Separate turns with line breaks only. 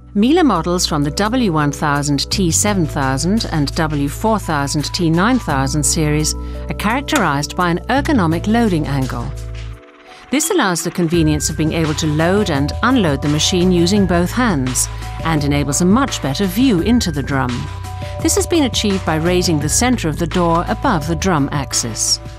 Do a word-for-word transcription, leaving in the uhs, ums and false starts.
Miele models from the W one thousand T seven thousand and W four thousand T nine thousand series are characterized by an ergonomic loading angle. This allows the convenience of being able to load and unload the machine using both hands, and enables a much better view into the drum. This has been achieved by raising the center of the door above the drum axis.